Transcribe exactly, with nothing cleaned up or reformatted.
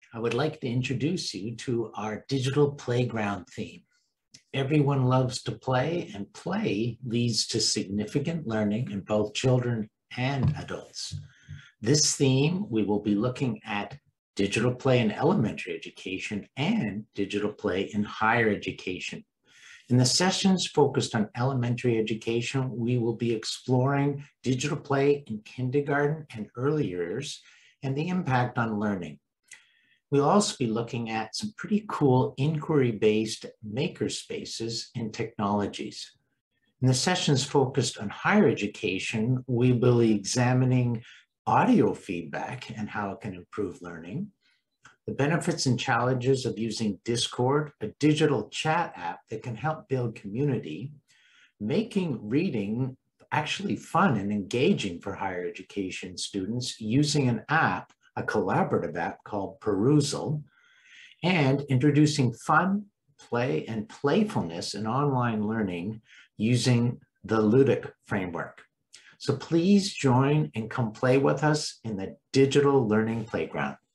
I would like to introduce you to our digital playground theme. Everyone loves to play, and play leads to significant learning in both children and adults. This theme, we will be looking at digital play in elementary education and digital play in higher education. In the sessions focused on elementary education, we will be exploring digital play in kindergarten and early years and the impact on learning. We'll also be looking at some pretty cool inquiry-based maker spaces and technologies. In the sessions focused on higher education, we will be examining audio feedback and how it can improve learning, the benefits and challenges of using Discord, a digital chat app that can help build community, making reading actually fun and engaging for higher education students using an app, a collaborative app called Perusal, and introducing fun, play, and playfulness in online learning using the Ludic framework. So please join and come play with us in the digital learning playground.